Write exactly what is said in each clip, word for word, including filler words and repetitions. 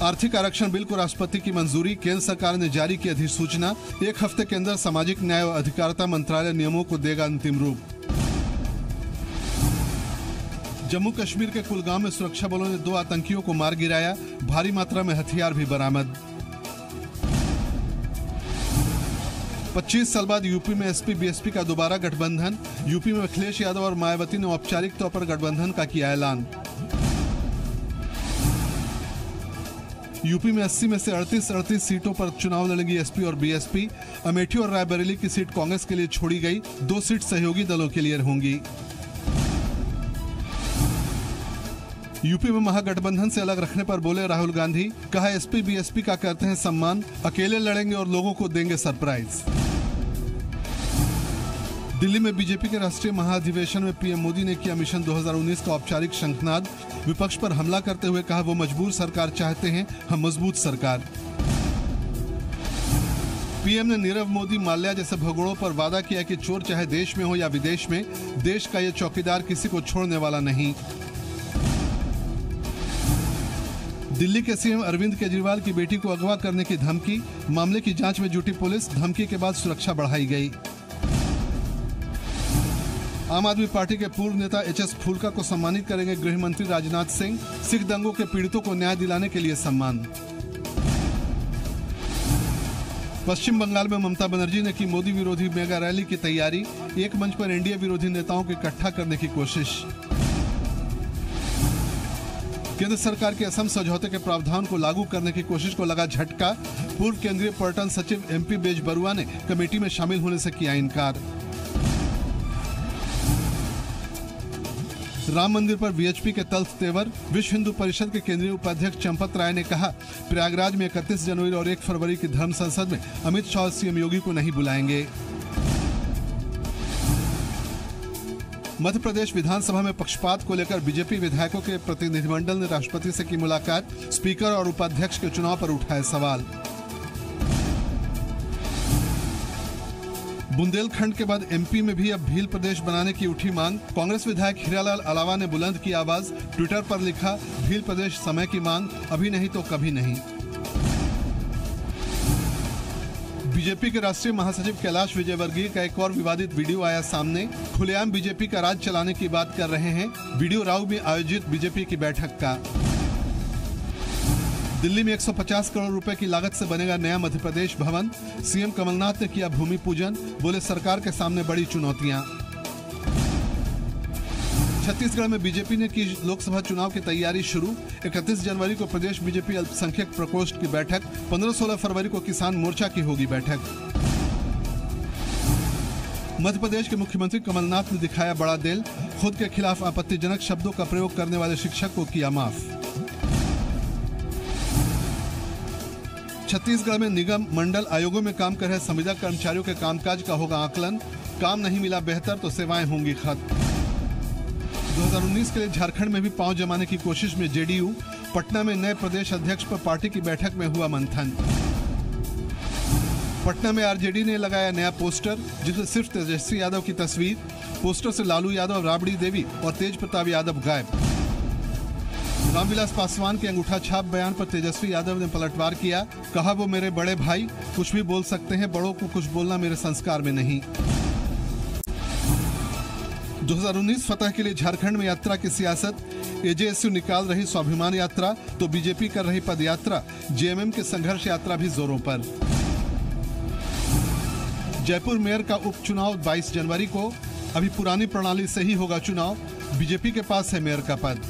आर्थिक आरक्षण बिल को राष्ट्रपति की मंजूरी, केंद्र सरकार ने जारी की अधिसूचना। एक हफ्ते के अंदर सामाजिक न्याय और अधिकारिता मंत्रालय नियमों को देगा अंतिम रूप। जम्मू कश्मीर के कुलगाम में सुरक्षा बलों ने दो आतंकियों को मार गिराया, भारी मात्रा में हथियार भी बरामद। पच्चीस साल बाद यूपी में एसपी बीएसपी का दोबारा गठबंधन। यूपी में अखिलेश यादव और मायावती ने औपचारिक तौर पर गठबंधन का किया ऐलान। यूपी में अस्सी में से अड़तीस अड़तीस सीटों पर चुनाव लड़ेंगी एसपी और बीएसपी। अमेठी और रायबरेली की सीट कांग्रेस के लिए छोड़ी गई, दो सीट सहयोगी दलों के लिए होंगी। यूपी में महागठबंधन से अलग रखने पर बोले राहुल गांधी, कहा एसपी बीएसपी का करते हैं सम्मान, अकेले लड़ेंगे और लोगों को देंगे सरप्राइज। दिल्ली में बीजेपी के राष्ट्रीय महाधिवेशन में पीएम मोदी ने किया मिशन दो हज़ार उन्नीस का औपचारिक शंखनाद। विपक्ष पर हमला करते हुए कहा वो मजबूर सरकार चाहते हैं, हम मजबूत सरकार। पीएम ने नीरव मोदी, माल्या जैसे भगोड़ों पर वादा किया कि चोर चाहे देश में हो या विदेश में, देश का ये चौकीदार किसी को छोड़ने वाला नहीं। दिल्ली के सीएम अरविंद केजरीवाल की बेटी को अगवा करने की धमकी, मामले की जांच में जुटी पुलिस, धमकी के बाद सुरक्षा बढ़ाई गई। आम आदमी पार्टी के पूर्व नेता एच एस फूलका को सम्मानित करेंगे गृह मंत्री राजनाथ सिंह। सिख दंगों के पीड़ितों को न्याय दिलाने के लिए सम्मान। पश्चिम बंगाल में ममता बनर्जी ने की मोदी विरोधी मेगा रैली की तैयारी, एक मंच पर एनडीए विरोधी नेताओं को इकट्ठा करने की कोशिश। केंद्र सरकार के असम समझौते के प्रावधान को लागू करने की कोशिश को लगा झटका। पूर्व केंद्रीय पर्यटन सचिव एमपी बेज बरुआ ने कमेटी में शामिल होने से किया इनकार। राम मंदिर पर वीएचपी के तल्ख तेवर। विश्व हिंदू परिषद के केंद्रीय उपाध्यक्ष चंपत राय ने कहा, प्रयागराज में इकतीस जनवरी और एक फरवरी की धर्म संसद में अमित शाह और सीएम योगी को नहीं बुलाएंगे। मध्य प्रदेश विधानसभा में पक्षपात को लेकर बीजेपी विधायकों के प्रतिनिधिमंडल ने राष्ट्रपति से की मुलाकात। स्पीकर और उपाध्यक्ष के चुनाव पर उठाए सवाल। बुंदेलखंड के बाद एमपी में भी अब भील प्रदेश बनाने की उठी मांग। कांग्रेस विधायक हीरालाल अलावा ने बुलंद की आवाज, ट्विटर पर लिखा, भील प्रदेश समय की मांग, अभी नहीं तो कभी नहीं। बीजेपी के राष्ट्रीय महासचिव कैलाश विजयवर्गीय का एक और विवादित वीडियो आया सामने। खुलेआम बीजेपी का राज चलाने की बात कर रहे हैं। वीडियो राव में आयोजित बीजेपी की बैठक का। दिल्ली में एक सौ पचास करोड़ रुपए की लागत से बनेगा नया मध्य प्रदेश भवन। सीएम कमलनाथ ने किया भूमि पूजन, बोले सरकार के सामने बड़ी चुनौतियां। छत्तीसगढ़ में बीजेपी ने की लोकसभा चुनाव की तैयारी शुरू। इकतीस जनवरी को प्रदेश बीजेपी अल्पसंख्यक प्रकोष्ठ की बैठक, पंद्रह सोलह फरवरी को किसान मोर्चा की होगी बैठक। मध्य प्रदेश के मुख्यमंत्री कमलनाथ ने दिखाया बड़ा दिल, खुद के खिलाफ आपत्तिजनक शब्दों का प्रयोग करने वाले शिक्षक को किया माफ। छत्तीसगढ़ में निगम मंडल आयोगों में काम कर रहे संविदा कर्मचारियों के कामकाज का होगा आकलन। काम नहीं मिला बेहतर तो सेवाएं होंगी खत्म। दो हज़ार उन्नीस के लिए झारखंड में भी पांव जमाने की कोशिश में जेडीयू। पटना में नए प्रदेश अध्यक्ष पर पार्टी की बैठक में हुआ मंथन। पटना में आरजेडी ने लगाया नया पोस्टर, जिसमें सिर्फ तेजस्वी यादव की तस्वीर। पोस्टर से लालू यादव, राबड़ी देवी और तेज प्रताप यादव गायब। रामविलास पासवान के अंगूठा छाप बयान पर तेजस्वी यादव ने पलटवार किया, कहा वो मेरे बड़े भाई, कुछ भी बोल सकते हैं, बड़ों को कुछ बोलना मेरे संस्कार में नहीं। दो हज़ार उन्नीस फतह के लिए झारखंड में यात्रा की सियासत। एजेएसयू निकाल रही स्वाभिमान यात्रा तो बीजेपी कर रही पद यात्रा। जेएमएम के संघर्ष यात्रा भी जोरों पर। जयपुर मेयर का उपचुनाव बाईस जनवरी को। अभी पुरानी प्रणाली से ही होगा चुनाव। बीजेपी के पास है मेयर का पद।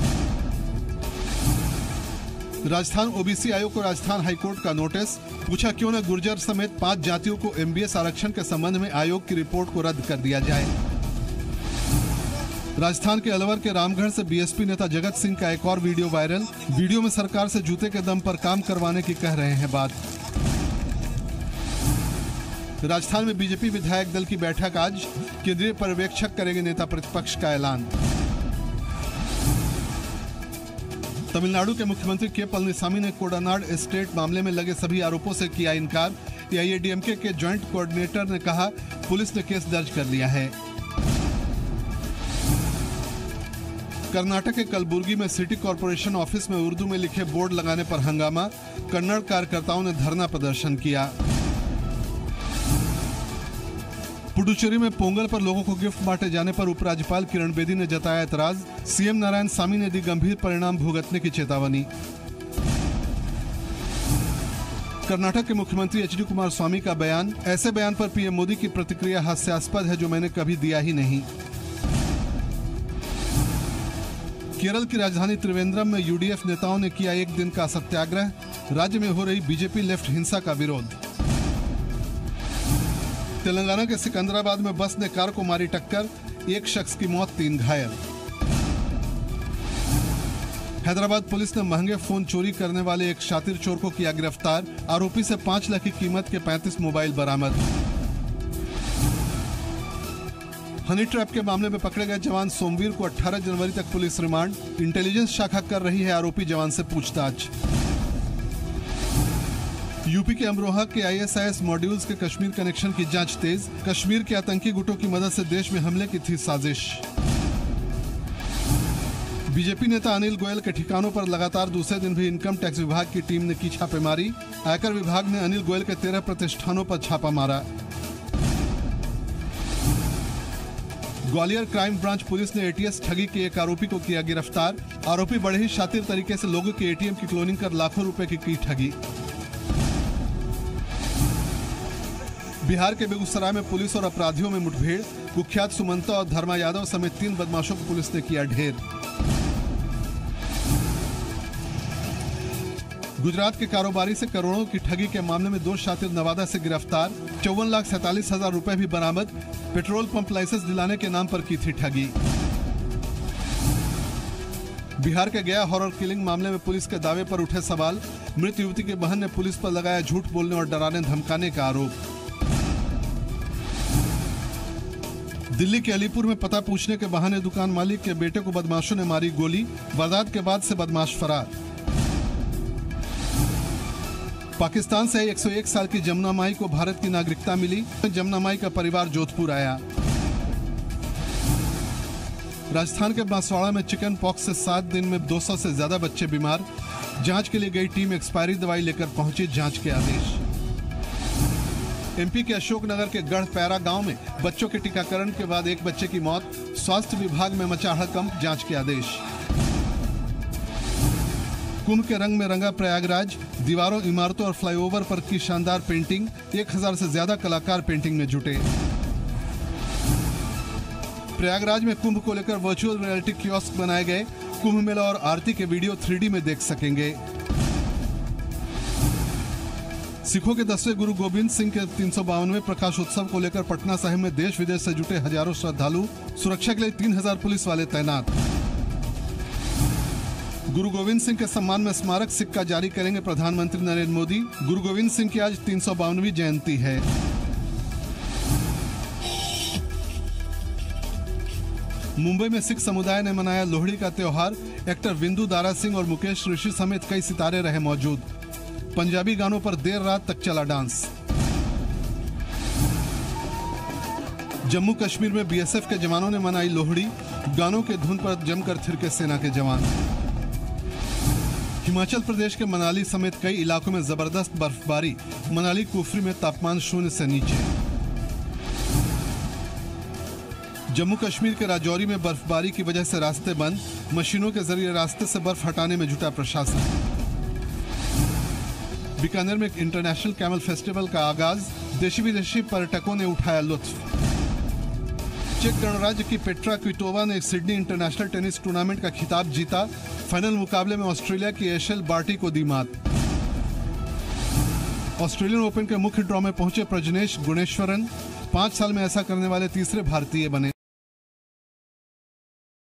राजस्थान ओबीसी आयोग को राजस्थान हाईकोर्ट का नोटिस, पूछा क्यों न गुर्जर समेत पांच जातियों को एमबीएस आरक्षण के संबंध में आयोग की रिपोर्ट को रद्द कर दिया जाए। राजस्थान के अलवर के रामगढ़ से बीएसपी नेता जगत सिंह का एक और वीडियो वायरल। वीडियो में सरकार से जूते के दम पर काम करवाने की कह रहे हैं बात। राजस्थान में बीजेपी विधायक दल की बैठक आज। केंद्रीय पर्यवेक्षक करेंगे नेता प्रतिपक्ष का ऐलान। तमिलनाडु के मुख्यमंत्री के पलनीसामी ने कोडानाड एस्टेट मामले में लगे सभी आरोपों से किया इनकार। एआईएडीएमके के ज्वाइंट कोऑर्डिनेटर ने कहा, पुलिस ने केस दर्ज कर लिया है। कर्नाटक के कलबुर्गी में सिटी कॉरपोरेशन ऑफिस में उर्दू में लिखे बोर्ड लगाने पर हंगामा, कन्नड़ कार्यकर्ताओं ने धरना प्रदर्शन किया। पुडुचेरी में पोंगल पर लोगों को गिफ्ट बांटे जाने पर उपराज्यपाल किरण बेदी ने जताया एतराज, सीएम नारायण सामी ने दी गंभीर परिणाम भुगतने की चेतावनी। कर्नाटक के मुख्यमंत्री एच डी कुमार स्वामी का बयान, ऐसे बयान पर पीएम मोदी की प्रतिक्रिया हास्यास्पद है जो मैंने कभी दिया ही नहीं। केरल की राजधानी त्रिवेंद्रम में यूडीएफ नेताओं ने किया एक दिन का सत्याग्रह, राज्य में हो रही बीजेपी लेफ्ट हिंसा का विरोध। तेलंगाना के सिकंदराबाद में बस ने कार को मारी टक्कर, एक शख्स की मौत, तीन घायल। हैदराबाद पुलिस ने महंगे फोन चोरी करने वाले एक शातिर चोर को किया गिरफ्तार, आरोपी से पांच लाख की कीमत के पैंतीस मोबाइल बरामद। हनी ट्रैप के मामले में पकड़े गए जवान सोमवीर को अठारह जनवरी तक पुलिस रिमांड, इंटेलिजेंस शाखा कर रही है आरोपी जवान से पूछताछ। यूपी के अमरोहा के आईएसआईएस मॉड्यूल्स के कश्मीर कनेक्शन की जांच तेज, कश्मीर के आतंकी गुटों की मदद से देश में हमले की थी साजिश। बीजेपी नेता अनिल गोयल के ठिकानों पर लगातार दूसरे दिन भी इनकम टैक्स विभाग की टीम ने की छापेमारी, आयकर विभाग ने अनिल गोयल के तेरह प्रतिष्ठानों पर छापा मारा। ग्वालियर क्राइम ब्रांच पुलिस ने एटीएस ठगी के एक आरोपी को किया गिरफ्तार, आरोपी बड़े ही शातिर तरीके से लोगों के एटीएम की क्लोनिंग कर लाखों रुपए की की ठगी। बिहार के बेगूसराय में पुलिस और अपराधियों में मुठभेड़, कुख्यात सुमंता और धर्मा यादव समेत तीन बदमाशों को पुलिस ने किया ढेर। गुजरात के कारोबारी से करोड़ों की ठगी के मामले में दो शातिर नवादा से गिरफ्तार, चौवन लाख सैतालीस हजार रुपए भी बरामद, पेट्रोल पंप लाइसेंस दिलाने के नाम पर की थी ठगी। बिहार के गया हॉरर किलिंग मामले में पुलिस के दावे पर उठे सवाल, मृत युवती के बहन ने पुलिस पर लगाया झूठ बोलने और डराने धमकाने का आरोप। दिल्ली के अलीपुर में पता पूछने के बहाने दुकान मालिक के बेटे को बदमाशों ने मारी गोली, वारदात के बाद से बदमाश फरार। पाकिस्तान से एक सौ एक साल की जमुना माई को भारत की नागरिकता मिली, जमुना माई का परिवार जोधपुर आया। राजस्थान के बांसवाड़ा में चिकन पॉक्स से सात दिन में दो सौ से ज्यादा बच्चे बीमार, जांच के लिए गई टीम एक्सपायरी दवाई लेकर पहुंची, जांच के आदेश। एमपी के अशोकनगर के गढ़ पैरा गांव में बच्चों के टीकाकरण के बाद एक बच्चे की मौत, स्वास्थ्य विभाग में मचा हड़कंप, जांच के आदेश। कुंभ के रंग में रंगा प्रयागराज, दीवारों, इमारतों और फ्लाईओवर पर की शानदार पेंटिंग, एक हजार से ज्यादा कलाकार पेंटिंग में जुटे। प्रयागराज में कुंभ को लेकर वर्चुअल रियलिटी कियोस्क बनाए गए, कुंभ मेला और आरती के वीडियो थ्री डी में देख सकेंगे। सिखों के दसवें गुरु गोविंद सिंह के तीन सौ बावनवें प्रकाश उत्सव को लेकर पटना साहिब में देश विदेश से जुटे हजारों श्रद्धालु, सुरक्षा के लिए तीन हजार पुलिस वाले तैनात। गुरु गोविंद सिंह के सम्मान में स्मारक सिक्का जारी करेंगे प्रधानमंत्री नरेंद्र मोदी, गुरु गोविंद सिंह की आज तीन सौ बावनवीं जयंती है। मुंबई में सिख समुदाय ने मनाया लोहड़ी का त्योहार, एक्टर विंदु दारा सिंह और मुकेश ऋषि समेत कई सितारे रहे मौजूद, पंजाबी गानों पर देर रात तक चला डांस। जम्मू कश्मीर में बीएसएफ के जवानों ने मनाई लोहड़ी, गानों के धुन पर जमकर थिरके सेना के जवान। हिमाचल प्रदेश के मनाली समेत कई इलाकों में जबरदस्त बर्फबारी, मनाली कुफरी में तापमान शून्य से नीचे। जम्मू कश्मीर के राजौरी में बर्फबारी की वजह से रास्ते बंद, मशीनों के जरिए रास्ते से बर्फ हटाने में जुटा प्रशासन। बीकानेर में इंटरनेशनल कैमल फेस्टिवल का आगाज, देशी विदेशी पर्यटकों ने उठाया लुत्फ। चेक गणराज्य की पेट्रा क्विटोवा ने सिडनी इंटरनेशनल टेनिस टूर्नामेंट का खिताब जीता, फाइनल मुकाबले में ऑस्ट्रेलिया की एशेल बार्टी को दी मात। ऑस्ट्रेलियन ओपन के मुख्य ड्रॉ में पहुंचे प्रजनेश गुणेश्वरन, पांच साल में ऐसा करने वाले तीसरे भारतीय बने।